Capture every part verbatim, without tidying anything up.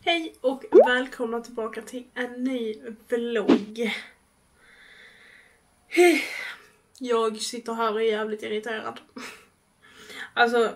Hej och välkomna tillbaka till en ny vlogg. Jag sitter här och är jävligt irriterad. Alltså,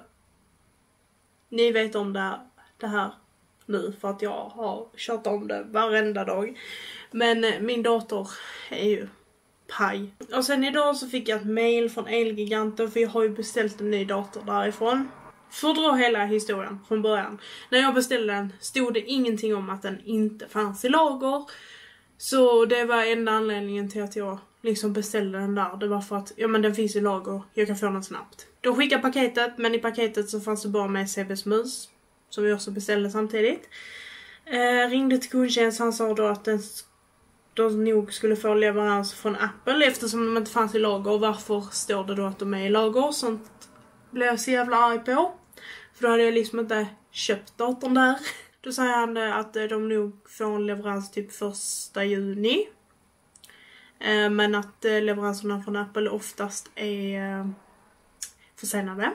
ni vet om det, det här nu för att jag har kört om det varenda dag. Men min dator är ju paj. Och sen idag så fick jag ett mail från Elgiganten för jag har ju beställt en ny dator därifrån. För att dra hela historien från början. När jag beställde den stod det ingenting om att den inte fanns i lager. Så det var enda anledningen till att jag liksom beställde den där. Det var för att, ja men den finns i lager, jag kan få den snabbt. De skickade paketet, men i paketet så fanns det bara med C B:s mus. Som vi också beställde samtidigt. Eh, ringde till kundtjänst, han sa då att den de nog skulle få leverans från Apple eftersom de inte fanns i lager. Och varför står det då att de är i lager? Sånt blev jag så jävla arg på. För då hade jag liksom inte köpt datorn där. Då säger han att de nog får en leverans typ första juni. Men att leveranserna från Apple oftast är försenade.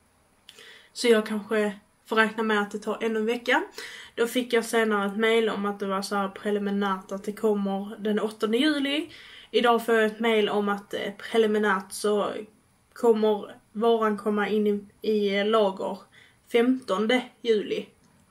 Så jag kanske får räkna med att det tar ännu en vecka. Då fick jag senare ett mail om att det var så här preliminärt att det kommer den åttonde juli. Idag får jag ett mail om att preliminärt så kommer varan komma in i, i lager femtonde juli.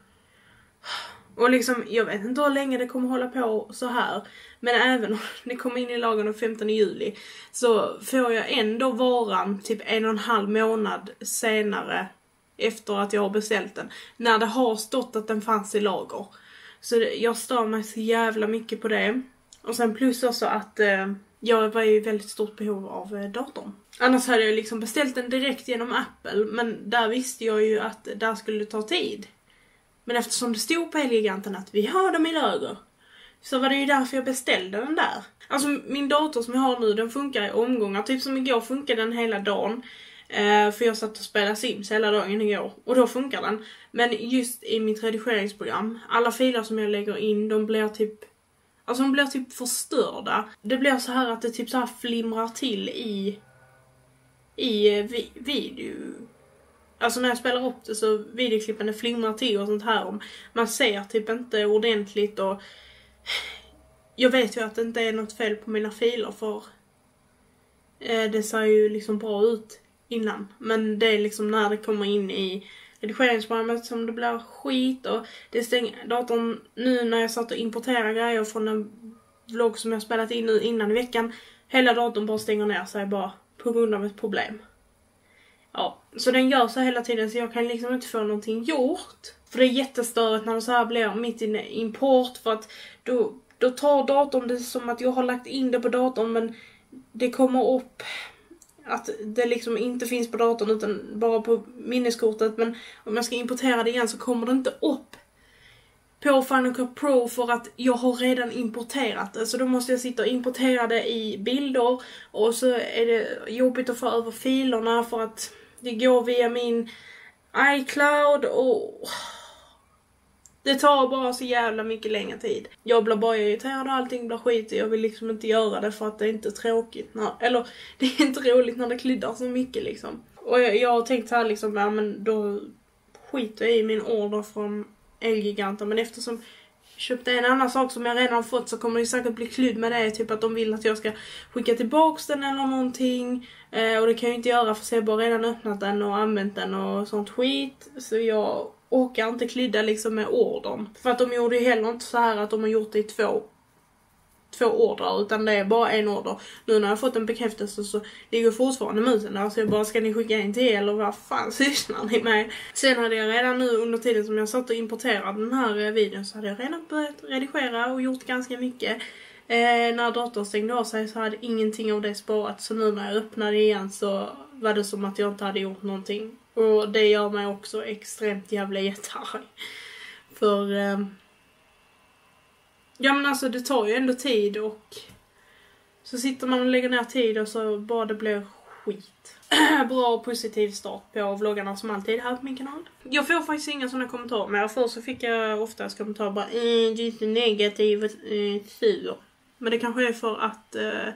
Och liksom, jag vet inte hur länge det kommer hålla på så här. Men även om det kommer in i lager den femtonde juli så får jag ändå varan typ en och en halv månad senare efter att jag har beställt den. När det har stått att den fanns i lager. Så det, jag stör mig så jävla mycket på det. Och sen plus också att eh, jag var i väldigt stort behov av eh, datorn. Annars hade jag liksom beställt den direkt genom Apple. Men där visste jag ju att där skulle det ta tid. Men eftersom det stod på Elgiganten att vi har dem i lager. Så var det ju därför jag beställde den där. Alltså min dator som jag har nu, den funkar i omgångar. Typ som igår funkade den hela dagen. Eh, för jag satt och spelade Sims hela dagen igår. Och då funkar den. Men just i mitt redigeringsprogram. Alla filer som jag lägger in, de blir typ... Alltså de blir typ förstörda. Det blir så här att det typ så här flimrar till i... I vi, video... Alltså när jag spelar upp det så videoklippen det flimrar till och sånt här. Om man ser typ inte ordentligt och... Jag vet ju att det inte är något fel på mina filer för... Eh, det ser ju liksom bra ut innan. Men det är liksom när det kommer in i redigeringsprogrammet som det blir skit. Och det stänger datorn nu när jag satt och importerade grejer från en vlogg som jag spelat in nu innan i veckan. Hela datorn bara stänger ner sig bara på grund av ett problem. Ja, så den gör så hela tiden så jag kan liksom inte få någonting gjort. För det är jättestörigt när det så här blir mitt i import för att då, då tar datorn det som att jag har lagt in det på datorn men det kommer upp att det liksom inte finns på datorn utan bara på minneskortet. Men om jag ska importera det igen så kommer det inte upp på Final Cut Pro för att jag har redan importerat det. Så då måste jag sitta och importera det i bilder och så är det jobbigt att få över filerna för att det går via min iCloud och det tar bara så jävla mycket längre tid. Jag blir bara irriterad och allting blir skit och jag vill liksom inte göra det för att det är inte tråkigt. När, eller det är inte roligt när det kliddar så mycket liksom. Och jag, jag har tänkt här liksom, ja men då skiter jag i min order från Elgiganten. Men eftersom jag köpte en annan sak som jag redan har fått så kommer det säkert bli kludd med det. Typ att de vill att jag ska skicka tillbaks den eller någonting. Eh, och det kan jag inte göra för jag har bara redan öppnat den och använt den och sånt skit. Så jag orkar inte klydda liksom med ordern. För att de gjorde ju heller inte så här att de har gjort det i två, två ordrar. Utan det är bara en order. Nu när jag har fått en bekräftelse så ligger fortfarande musen där. Så jag bara, ska ni skicka in till eller vad fan sysslar ni med? Sen hade jag redan nu under tiden som jag satt och importerade den här videon så hade jag redan börjat redigera och gjort ganska mycket. Eh, när datorn stängde av sig så hade ingenting av det sparat. Så nu när jag öppnade igen så var det som att jag inte hade gjort någonting. Och det gör mig också extremt jävla jättearg. För... Eh, ja men alltså det tar ju ändå tid och... Så sitter man och lägger ner tid och så bara det blir skit. Bra och positiv start på vloggarna som alltid här på min kanal. Jag får faktiskt inga sådana kommentarer. Men först så fick jag oftast kommentarer bara... Eh, det är inte negativt, eh, sur. Men det kanske är för att... Eh,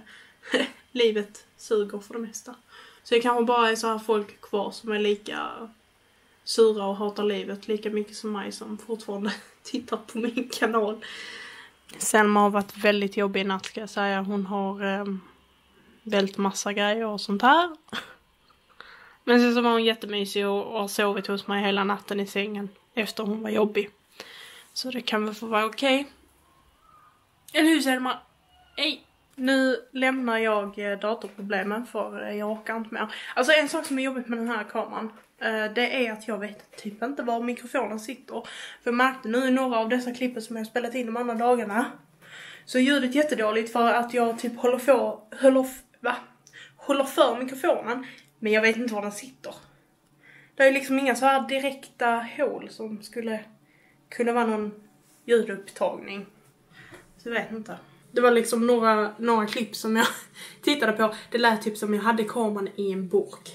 livet suger för det mesta. Så det kanske bara är så här folk kvar som är lika sura och hatar livet lika mycket som mig som fortfarande tittar på min kanal. Selma har varit väldigt jobbig i natt, ska jag säga. Hon har eh, väldigt massa grejer och sånt här. Men sen så var hon jättemysig och, och har sovit hos mig hela natten i sängen efter hon var jobbig. Så det kan väl få vara okej. Okay. Eller hur, Selma? Hej! Nu lämnar jag datorproblemen för jag orkar inte mer. Alltså en sak som är jobbigt med den här kameran, det är att jag vet typ inte var mikrofonen sitter. För jag märkte nu i några av dessa klippen som jag har spelat in de andra dagarna, så är ljudet jättedåligt för att jag typ håller för, håller, va? håller för mikrofonen. Men jag vet inte var den sitter. Det är liksom inga så här direkta hål som skulle kunna vara någon ljudupptagning. Så jag vet inte. Det var liksom några, några klipp som jag tittade på. Det lät typ som jag hade kameran i en burk.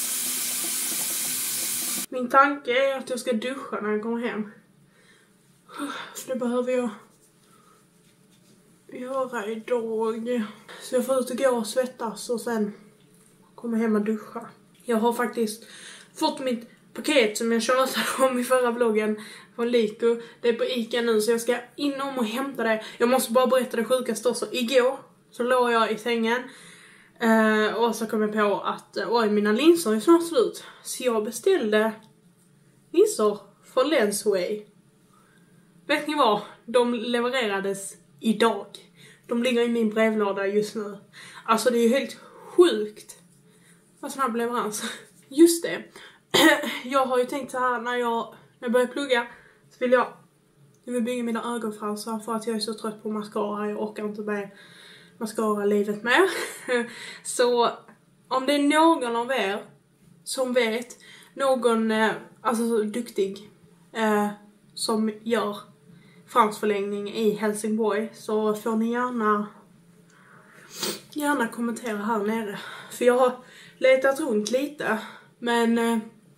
Min tanke är att jag ska duscha när jag kommer hem. För det behöver jag göra idag. Så jag får ut och gå och svettas och sen komma hem och duscha. Jag har faktiskt fått mitt paket som jag tjatade om i förra vloggen från Liko. Det är på Ica nu, så jag ska inom och hämta det. Jag måste bara berätta det sjukaste också. Igår så låg jag i sängen eh, och så kom jag på att oj, mina linser är snart slut. Så jag beställde linser från Lensway. Vet ni vad? De levererades idag. De ligger i min brevlåda just nu. Alltså det är ju helt sjukt vad snabb leverans. Just det. Jag har ju tänkt så här när jag, när jag börjar plugga, så vill jag, jag vill bygga mina ögonfransar för att jag är så trött på mascara. Jag orkar inte med mascara livet med. Så om det är någon av er som vet, någon eh, alltså så duktig eh, som gör fransförlängning i Helsingborg, så får ni gärna gärna kommentera här nere. För jag har letat runt lite, men eh,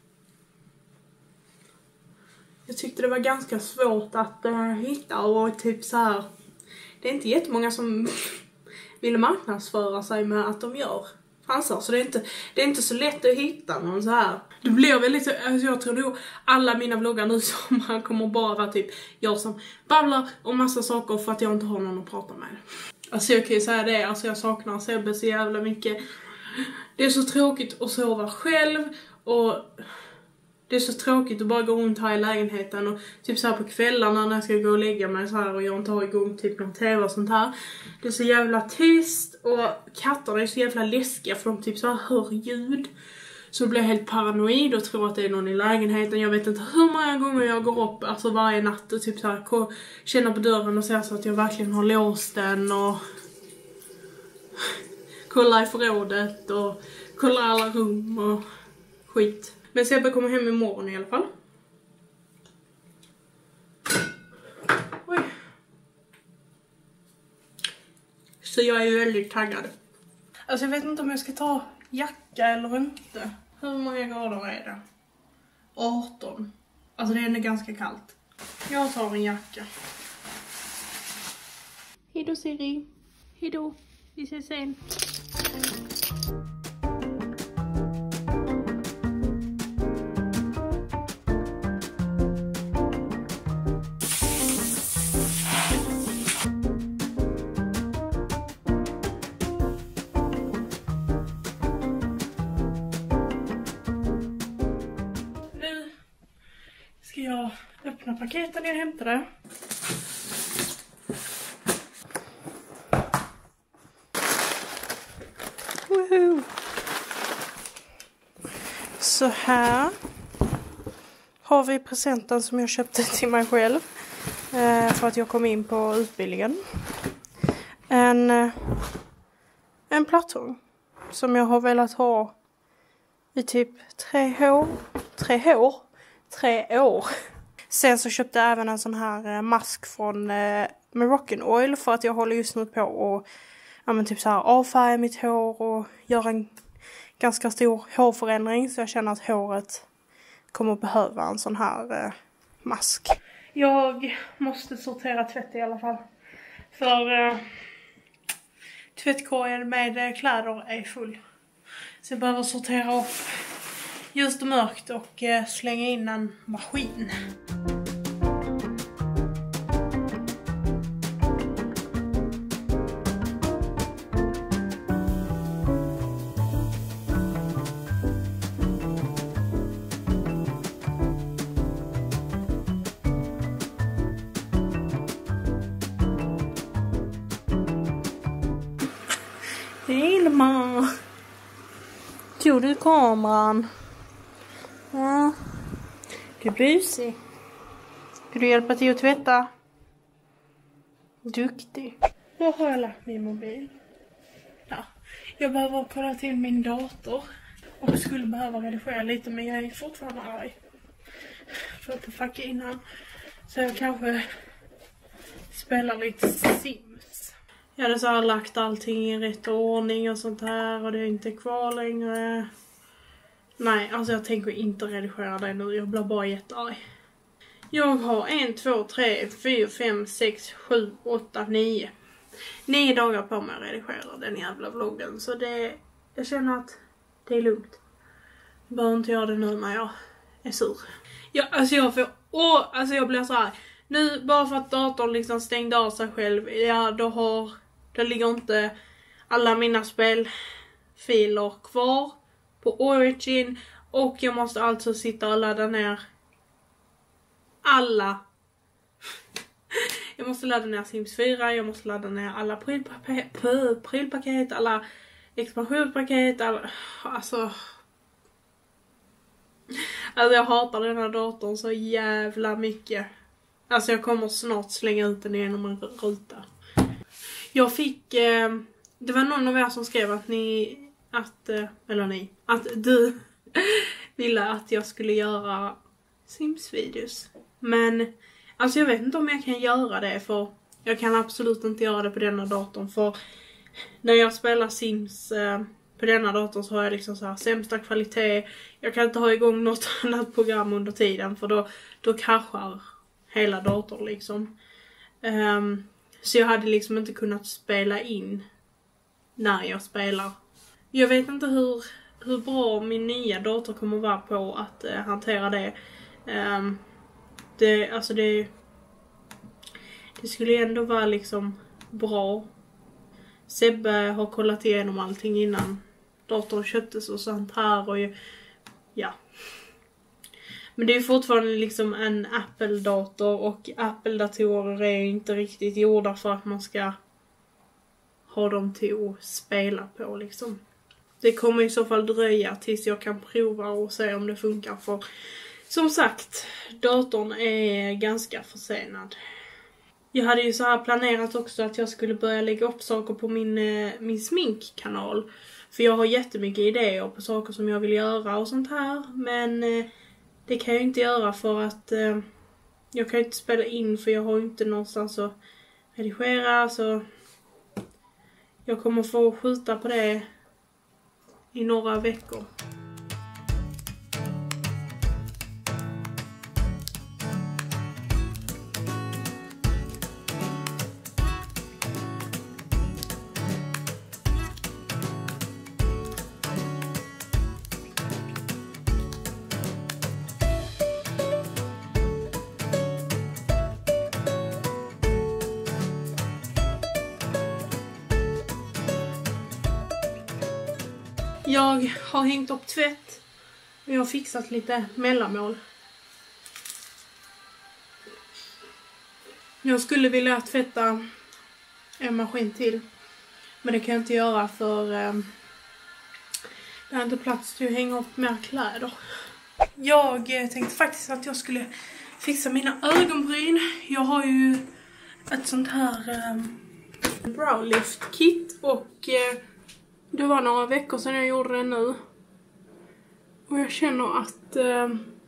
jag tyckte det var ganska svårt att eh, hitta och typ så här. Det är inte jättemånga som vill marknadsföra sig med att de gör fransar, så det är inte det är inte så lätt att hitta någon så här. Det blir väldigt, alltså jag tror nog alla mina vloggar nu som man kommer bara vara typ jag som babblar om massa saker för att jag inte har någon att prata med. Alltså jag kan ju säga det, alltså jag saknar Sebbe så jävla mycket. Det är så tråkigt att sova själv och det är så tråkigt att bara gå runt här i lägenheten och typ så här på kvällarna när jag ska gå och lägga mig så här och jag inte har igång typ någon tv och sånt här. Det är så jävla tyst och katterna är så jävla läskiga för de typ så här hör ljud. Så blir jag helt paranoid och tror att det är någon i lägenheten. Jag vet inte hur många gånger jag går upp alltså varje natt och typ så här känner på dörren och ser så att jag verkligen har låst den och kolla i förrådet och kolla alla rum och skit. Men Sebbe kommer hem imorgon i alla fall. Oj. Så jag är ju väldigt taggad. Alltså jag vet inte om jag ska ta jacka eller inte. Hur många grader är det? arton. Alltså det är ändå ganska kallt. Jag tar en jacka. Hejdå Siri. Hejdå. Vi ses sen. Ska jag öppna paketen jag hämtade. Woohoo. Så här har vi presenten som jag köpte till mig själv eh, för att jag kom in på utbildningen. En, eh, en plattform som jag har velat ha i typ tre år. Tre år? Tre år. Sen så köpte jag även en sån här eh, mask från eh, Moroccan Oil för att jag håller just nu på och ja, men typ så här avfärga mitt hår och göra en ganska stor hårförändring, så jag känner att håret kommer behöva en sån här eh, mask. Jag måste sortera tvätt i alla fall. För eh, tvättkorgen med kläder är full. Så jag behöver sortera upp ljust och mörkt och eh, slänga in en maskin. Vilma, tog du kameran? Ja, du är busig. Ska du hjälpa till att tvätta? Duktig. Var har jag lagt min mobil? Ja, jag behöver kolla till min dator. Och skulle behöva redigera lite, men jag är fortfarande arg. För att fucka innan. Så jag kanske spelar lite Sims. Jag hade så här lagt allting i rätt ordning och sånt här. Och det är inte kvar längre. Nej, alltså jag tänker inte redigera det nu. Jag blir bara jättearg. Jag har en, två, tre, fyra, fem, sex, sju, åtta, nio. Nio dagar på mig att redigera den jävla vloggen. Så det, jag känner att det är lugnt. Jag behöver inte göra det nu när jag är sur. Ja, alltså jag får, åh, alltså jag blir så här. Nu, bara för att datorn liksom stängde av sig själv. Ja, då har, då ligger inte alla mina spelfiler kvar på Origin. Och jag måste alltså sitta och ladda ner alla. Jag måste ladda ner Sims fyra, jag måste ladda ner alla prylpaket, prylpaket alla expansionspaket, alla, alltså... Alltså jag hatar den här datorn så jävla mycket. Alltså jag kommer snart slänga ut den genom en ruta. Jag fick, eh, det var någon av er som skrev att ni, att, eh, eller ni, att du ville att jag skulle göra Sims-videos. Men, alltså jag vet inte om jag kan göra det, för jag kan absolut inte göra det på denna datorn. För när jag spelar Sims eh, på denna datorn så har jag liksom så här sämsta kvalitet. Jag kan inte ha igång något annat program under tiden, för då, då kraschar hela datorn liksom. Um, så jag hade liksom inte kunnat spela in när jag spelar. Jag vet inte hur, hur bra min nya dator kommer vara på att uh, hantera det. Um, det. Alltså det... Det skulle ändå vara liksom bra. Sebbe har kollat igenom allting innan datorn köptes och sånt här. Och ju, ja. Men det är fortfarande liksom en Apple-dator. Och Apple-datorer är inte riktigt gjorda för att man ska ha dem till att spela på liksom. Det kommer i så fall dröja tills jag kan prova och se om det funkar. För som sagt, datorn är ganska försenad. Jag hade ju så här planerat också att jag skulle börja lägga upp saker på min, min sminkkanal. För jag har jättemycket idéer på saker som jag vill göra och sånt här. Men det kan jag inte göra för att eh, jag kan inte spela in, för jag har inte någonstans att redigera. Så jag kommer få skjuta på det i några veckor. Jag har hängt upp tvätt och jag har fixat lite mellanmål. Jag skulle vilja tvätta en maskin till, men det kan jag inte göra för eh, det har inte plats till att hänga upp mer kläder. Jag tänkte faktiskt att jag skulle fixa mina ögonbryn. Jag har ju ett sånt här eh, brow lift kit och eh, det var några veckor sedan jag gjorde det nu. Och jag känner att eh,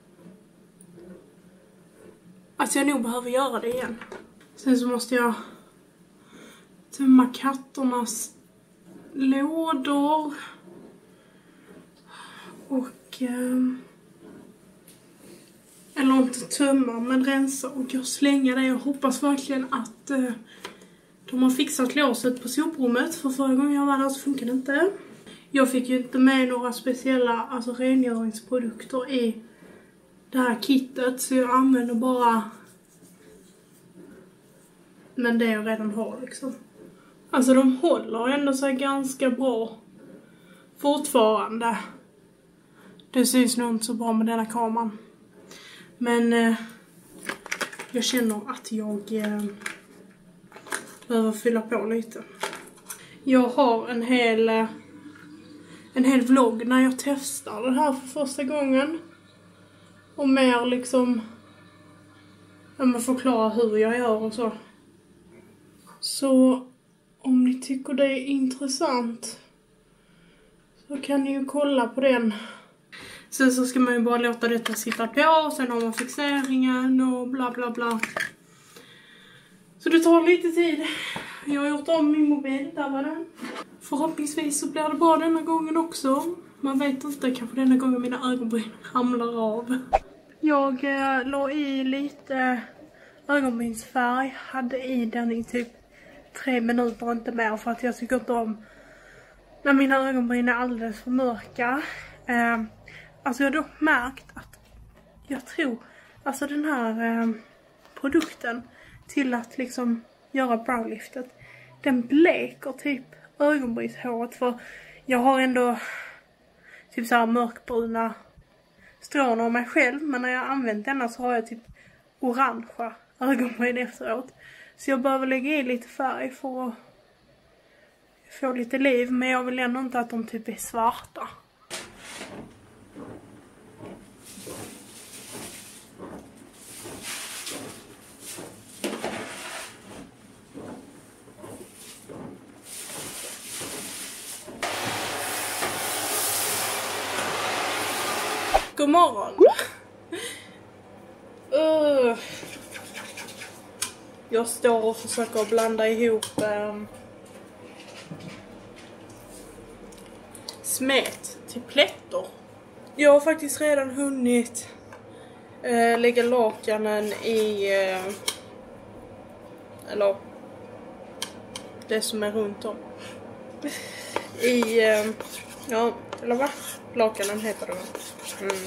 att jag nog behöver göra det igen. Sen så måste jag tömma katternas lådor. Och eh, eller inte tömma, men rensa och jag slänga det. Jag hoppas verkligen att eh, de har fixat låset på soprummet, för förra gången jag var där så funkade det inte. Jag fick ju inte med några speciella alltså, rengöringsprodukter i det här kittet. Så jag använder bara men det jag redan har liksom. Alltså de håller ändå sig ganska bra fortfarande. Det syns nog inte så bra med denna kameran. Men eh, jag känner att jag eh, behöver fylla på lite. Jag har en hel, eh, en hel vlogg när jag testar det här för första gången. Och mer liksom, jag måste förklara hur jag gör och så. Så om ni tycker det är intressant så kan ni ju kolla på den. Sen så ska man ju bara låta detta sitta på och sen har man fixeringen och bla bla bla. Så det tar lite tid. Jag har gjort om min mobil, där var den. Förhoppningsvis så blir det bra denna gången också. Man vet inte, kanske denna gången mina ögonbryn ramlar av. Jag eh, la i lite ögonbrynsfärg, hade i den i typ tre minuter, inte mer, för att jag tycker inte om när mina ögonbryn är alldeles för mörka. Eh, alltså jag har dock märkt att jag tror, alltså den här eh, produkten till att liksom göra browliftet, den bleker typ ögonbrynshåret, för jag har ändå typ så här mörkbruna strån av mig själv, men när jag har använt denna så har jag typ orangea ögonbryn efteråt. Så jag behöver lägga i lite färg för att få lite liv, men jag vill ändå inte att de typ är svarta. God morgon. Uh. Jag står och försöker blanda ihop um, smet till plättor. Jag har faktiskt redan hunnit uh, lägga lakanen i uh, eller det som är runt om i uh, ja, eller vad? Lakanen heter det. Mm.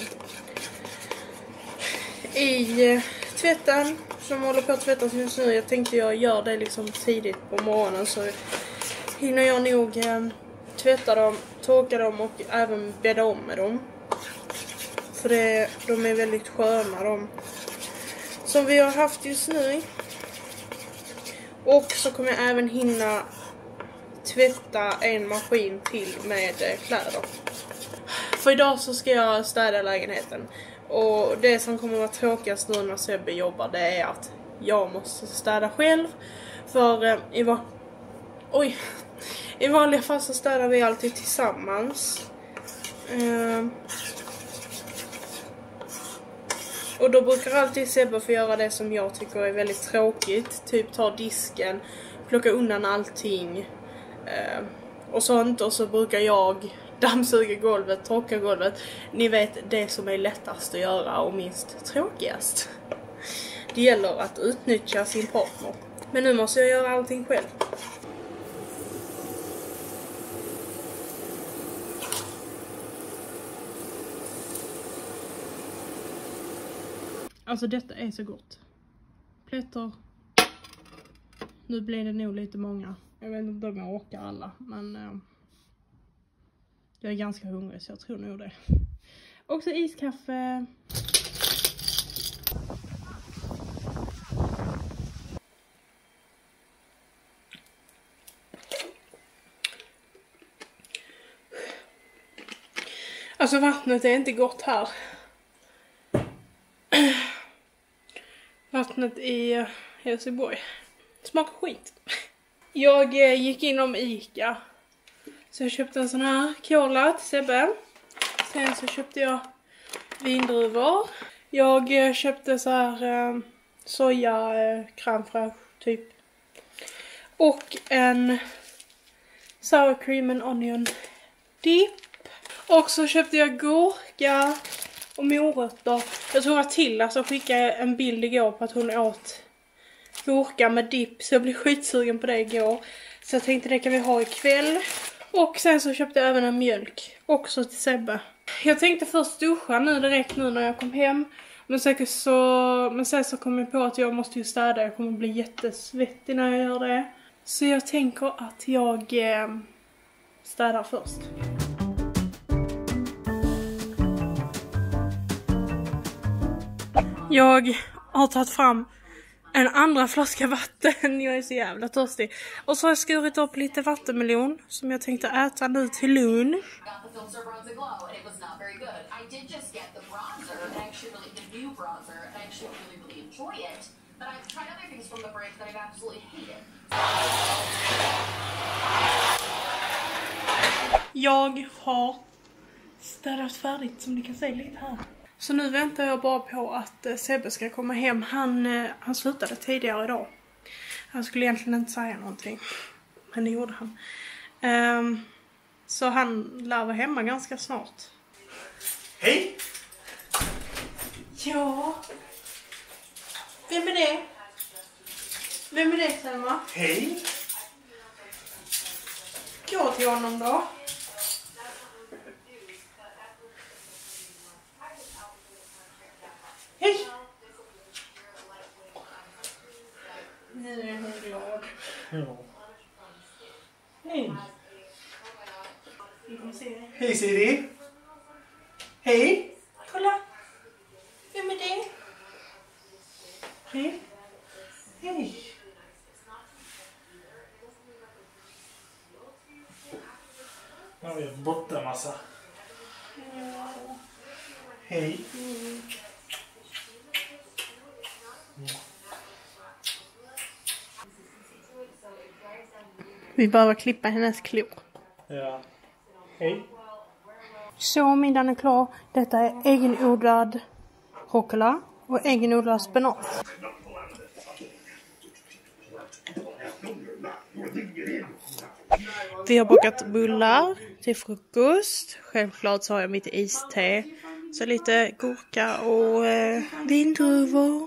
I uh, tvätten som håller på att tvättas just nu. Jag tänkte jag gör det liksom tidigt på morgonen, så hinner jag nog eh, tvätta dem, torka dem och även bädda om med dem. För det, de är väldigt sköna de som vi har haft just nu. Och så kommer jag även hinna tvätta en maskin till med eh, kläder. För idag så ska jag städa lägenheten. Och det som kommer att vara tråkigast nu när Sebbe jobbar, det är att jag måste städa själv. För eh, i, va Oj. i vanliga fall så städar vi alltid tillsammans. Eh, och då brukar alltid Sebbe få göra det som jag tycker är väldigt tråkigt. Typ ta disken, plocka undan allting eh, och sånt. Och så brukar jag dammsuga golvet, torka golvet. Ni vet, det som är lättast att göra och minst tråkigast. Det gäller att utnyttja sin partner. Men nu måste jag göra allting själv. Alltså detta är så gott. Plättor. Nu blir det nog lite många. Jag vet inte om jag orkar alla, men eh, jag är ganska hungrig så jag tror nog det. Också iskaffe. Alltså vattnet är inte gott här. Vattnet i Helsingborg smakar skit. Jag gick inom Ica. Så jag köpte en sån här cola till Sebbe. Sen så köpte jag vindruvor. Jag köpte så här eh, soja eh, crème fraîche typ. Och en sour cream and onion dip. Och så köpte jag gurka och morötter. Jag tror att till alltså skickade en bild igår på att hon åt gurka med dipp. Så jag blev skitsugen på det igår. Så jag tänkte det kan vi ha ikväll. Och sen så köpte jag även en mjölk. Också till Sebbe. Jag tänkte först duscha nu direkt nu när jag kom hem. Men sen så, men sen så kom jag på att jag måste ju städa. Jag kommer bli jättesvettig när jag gör det. Så jag tänker att jag eh, städar först. Jag har tagit fram en andra flaska vatten. Jag är så jävla törstig. Och så har jag skurit upp lite vattenmelon som jag tänkte äta nu till lunch. Jag har städat färdigt som ni kan se lite här. Så nu väntar jag bara på att eh, Sebbe ska komma hem. Han, eh, han slutade tidigare idag. Han skulle egentligen inte säga någonting. Men det gjorde han. Um, så han lär vara hemma ganska snart. Hej! Ja. Vem är det? Vem är det, Selma? Hej! Gå till honom då. Hej! Nu är hon glad. Ja. Hej. Vi får se det. Hej Siri! Hej! Kolla! Vem är det? Hej! Hej! Jag har borta en massa. Ja. Hej! Mm. Vi behöver klippa hennes klor. Ja. Hej! Så middagen är klar. Detta är egenodlad rucola och egenodlad spenat. Vi har bakat bullar till frukost. Självklart så har jag mitt iste. Så lite gurka och eh, vindruvor.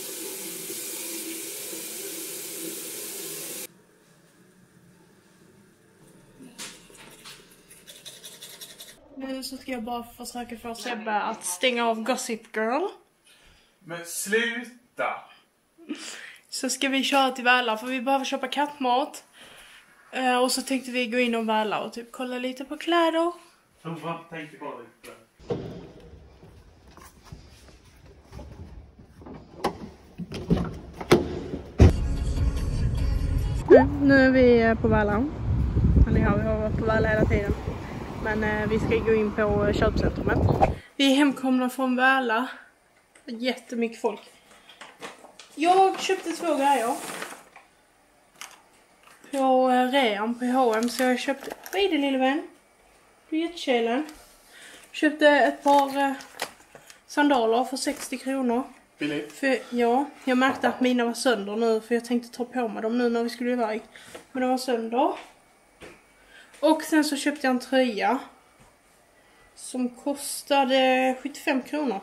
Nu så ska jag bara försöka få Sebbe att stänga av Gossip Girl. Men sluta! Så ska vi köra till Väla för vi behöver köpa kattmat. Uh, och så tänkte vi gå in och Väla och typ kolla lite på kläder. Prova, tänkte bara lite. Mm, nu är vi på Väla. Eller ja, vi har varit på Väla hela tiden. Men uh, vi ska gå in på köpcentrumet. Vi är hemkomna från Väla. Jättemycket folk. Jag köpte två grejer. På uh, rean på H och M. Så jag köpte... Vad är det, lille vän? Du är jättekälen. Köpte ett par uh, sandaler för sextio kronor. Billigt. För, ja, jag märkte att mina var sönder nu. För jag tänkte ta på mig dem nu när vi skulle iväg. Men de var sönder. Och sen så köpte jag en tröja. Som kostade sjuttiofem kronor.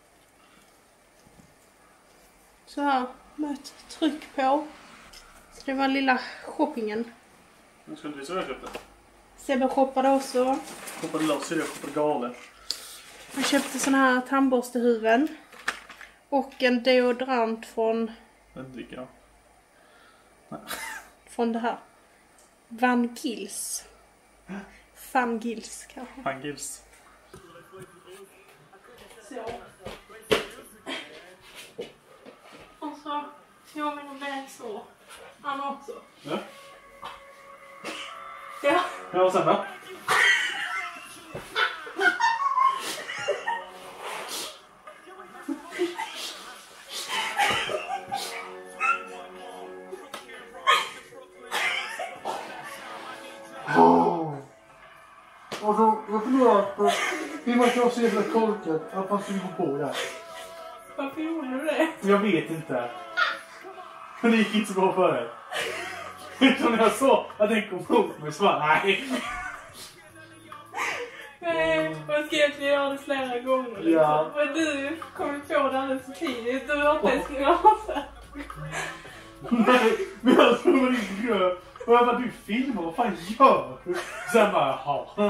Så här, med ett tryck på. Så det var lilla shoppingen. Nu ska du visa vad jag köpte. Sebbe shoppade också. Shoppade loss, jag shoppade galet. Jag köpte såna här tandborstehuvuden. Och en deodorant från... Den dricker jag. Nej. Från det här. Van Gils. Van Gils kanske. Van Gils. Så. Och så jag med en väg så. Han också. Ja. Ja. Ja, och sen då? Alltså, jag funderar på hur man kan vara så jävla korkad att man skulle gå på det här. Varför gjorde du det? Jag vet inte. Men det gick inte så bra för dig. Utan när jag sa att den kom ihop mig så bara, nej. Nej, man ska egentligen göra det flera gånger. Liksom. Ja. Men du kommer på det alldeles för tidigt. Du har inte ens grasa. Nej, men jag tror man inte gör. Och jag bara, du filmar, vad fan gör du? Sen bara, jaha.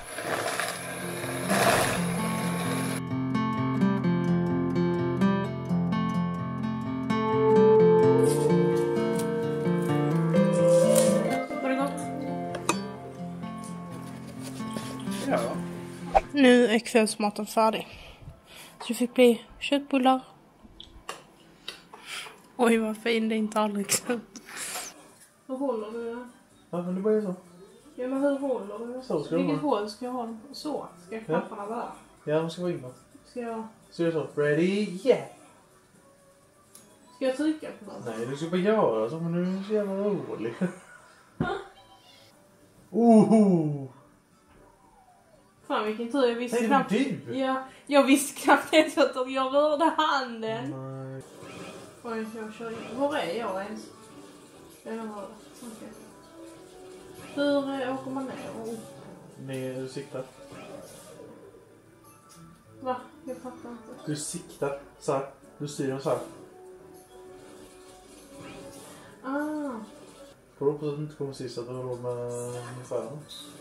Var det gott? Ja. Nu är kvällsmaten färdig. Så det fick bli köttbullar. Oj, vad fin det är inte aldrig så. Hur håller du det? Ja, men det bara är så. Ja, men hur håller du det? Så ska du Vilket ha. håll ska jag ha dem på? Så? Ska jag knapparna vara där? Ja, de ska vara inåt. Ska jag... Så är det så. Ready? Yeah! Ska jag trycka på något? Nej, du ska bara göra så, men du är så jävla rolig. Oho! Fan, vilken tur. Jag visste Nej, det var knappt... du! Ja, jag visste knappt ens att jag rörde handen. Nej. Oj, jag kör in. Var är jag ens? Jag har det. Okej. Hur eh, åker man ner och upp? Nej, du siktar. Va? Jag fattar inte. Du siktar så här. Du styr dem så här. Ah. Får du hoppas att du inte kommer sist att du har råd med, med färden.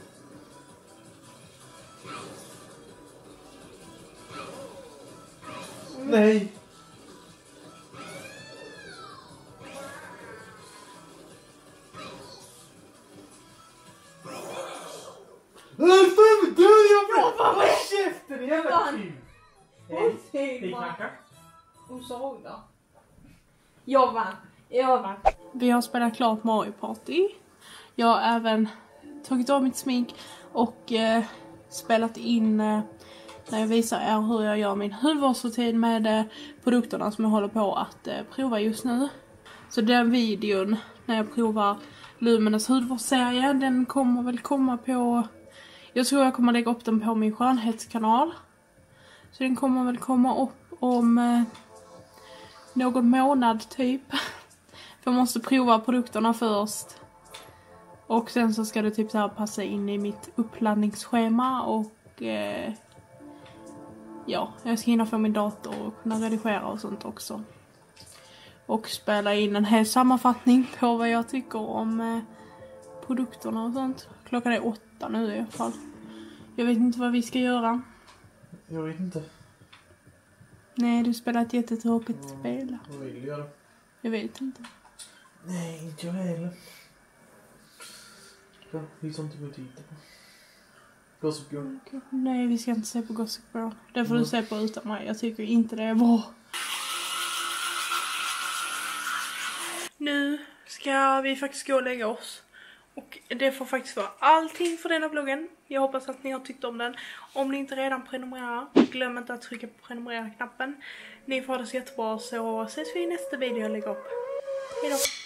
Mm. Nej! Nej, fan, du, jag bara... Håll käften, jävla Fan. kid! Hej, hon såg där. Jag vann. Jag vann. Vi har spelat klart Mario Party. Jag har även tagit av mitt smink och eh, spelat in eh, när jag visar er hur jag gör min hudvårdsrutin med eh, produkterna som jag håller på att eh, prova just nu. Så den videon när jag provar Lumenas hudvårdsserie, den kommer väl komma på... Jag tror jag kommer lägga upp den på min skönhetskanal. Så den kommer väl komma upp om eh, någon månad typ. För jag måste prova produkterna först. Och sen så ska det typ så här passa in i mitt uppladdningsschema. Och eh, ja, jag ska hinna få min dator och kunna redigera och sånt också. Och spela in en hel sammanfattning på vad jag tycker om eh, produkterna och sånt. Klockan är åtta nu i alla fall. Jag vet inte vad vi ska göra. Jag vet inte. Nej, du spelar ett jättetråkigt Mm. spel. Vad vill du göra? Jag vet inte. Nej, inte jag heller. Ja, vi som inte går titta på. Gossip Girl. Nej, vi ska inte se på Gossip Girl. Det får Mm. du se på utan mig. Jag tycker inte det är bra. Nu ska vi faktiskt gå och lägga oss. Och det får faktiskt vara allting för denna vloggen. Jag hoppas att ni har tyckt om den. Om ni inte redan prenumererar, glöm inte att trycka på prenumerera-knappen. Ni får ha det så jättebra, så ses vi i nästa video jag lägger upp. Hejdå!